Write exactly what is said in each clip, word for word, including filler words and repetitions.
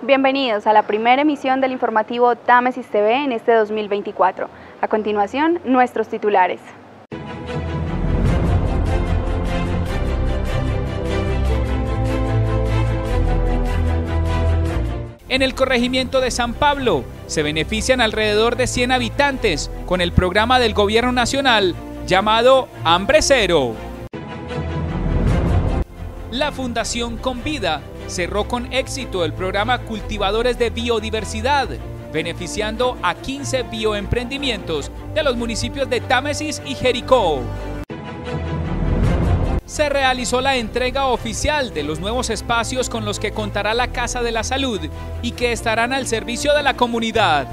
Bienvenidos a la primera emisión del informativo Támesis T V en este dos mil veinticuatro. A continuación, nuestros titulares. En el corregimiento de San Pablo se benefician alrededor de cien habitantes con el programa del gobierno nacional llamado Hambre Cero. La Fundación Convida cerró con éxito el programa Cultivadores de Biodiversidad, beneficiando a quince bioemprendimientos de los municipios de Támesis y Jericó. Se realizó la entrega oficial de los nuevos espacios con los que contará la Casa de la Salud y que estarán al servicio de la comunidad.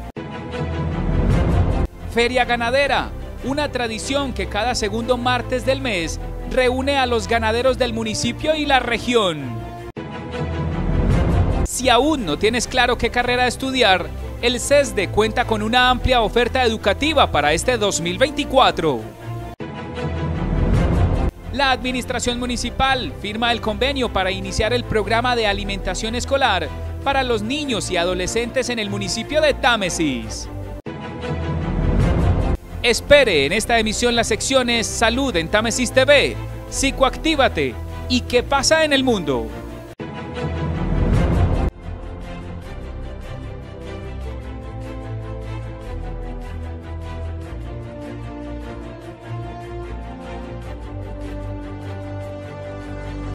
Feria Ganadera, una tradición que cada segundo martes del mes reúne a los ganaderos del municipio y la región. Si aún no tienes claro qué carrera estudiar, el CESDE cuenta con una amplia oferta educativa para este dos mil veinticuatro. La Administración Municipal firma el convenio para iniciar el programa de alimentación escolar para los niños y adolescentes en el municipio de Támesis. Espere en esta emisión las secciones Salud en Támesis T V, Psicoactívate y ¿Qué pasa en el mundo?